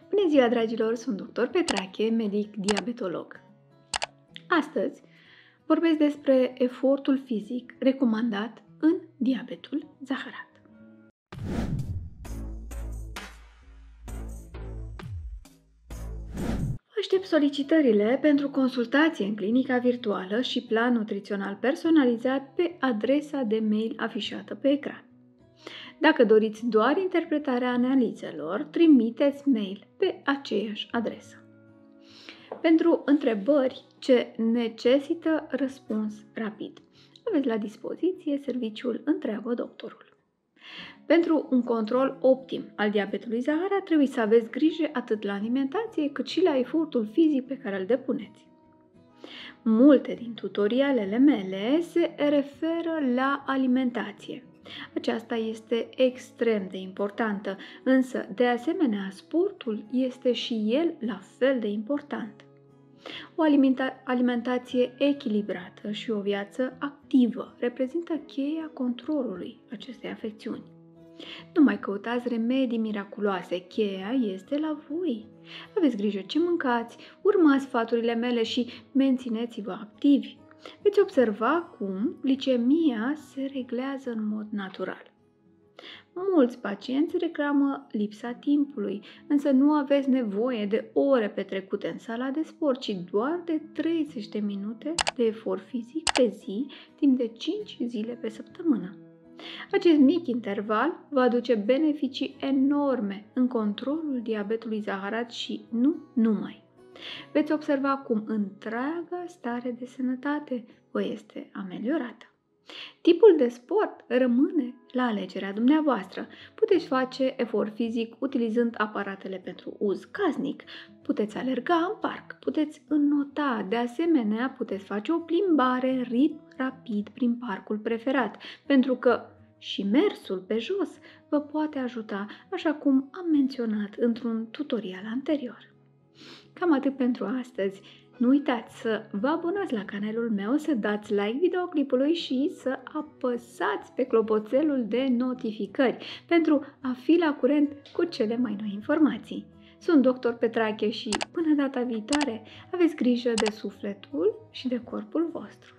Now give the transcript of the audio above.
Bună ziua, dragilor! Sunt doctor Petrache, medic diabetolog. Astăzi vorbesc despre efortul fizic recomandat în diabetul zaharat. Aștept solicitările pentru consultație în clinica virtuală și plan nutrițional personalizat pe adresa de mail afișată pe ecran. Dacă doriți doar interpretarea analizelor, trimiteți mail pe aceeași adresă. Pentru întrebări ce necesită răspuns rapid, aveți la dispoziție serviciul Întreabă Doctorul. Pentru un control optim al diabetului zaharat, trebuie să aveți grijă atât la alimentație cât și la efortul fizic pe care îl depuneți. Multe din tutorialele mele se referă la alimentație. Aceasta este extrem de importantă, însă, de asemenea, sportul este și el la fel de important. O alimentație echilibrată și o viață activă reprezintă cheia controlului acestei afecțiuni. Nu mai căutați remedii miraculoase, cheia este la voi. Aveți grijă ce mâncați, urmați sfaturile mele și mențineți-vă activi. Veți observa cum glicemia se reglează în mod natural. Mulți pacienți reclamă lipsa timpului, însă nu aveți nevoie de ore petrecute în sala de sport, ci doar de 30 de minute de efort fizic pe zi, timp de 5 zile pe săptămână. Acest mic interval va aduce beneficii enorme în controlul diabetului zaharat și nu numai. Veți observa cum întreaga stare de sănătate vă este ameliorată. Tipul de sport rămâne la alegerea dumneavoastră. Puteți face efort fizic utilizând aparatele pentru uz casnic, puteți alerga în parc, puteți înnota, de asemenea puteți face o plimbare în ritm rapid prin parcul preferat, pentru că și mersul pe jos vă poate ajuta, așa cum am menționat într-un tutorial anterior. Cam atât pentru astăzi. Nu uitați să vă abonați la canalul meu, să dați like videoclipului și să apăsați pe clopoțelul de notificări pentru a fi la curent cu cele mai noi informații. Sunt doctor Petrache și până data viitoare aveți grijă de sufletul și de corpul vostru.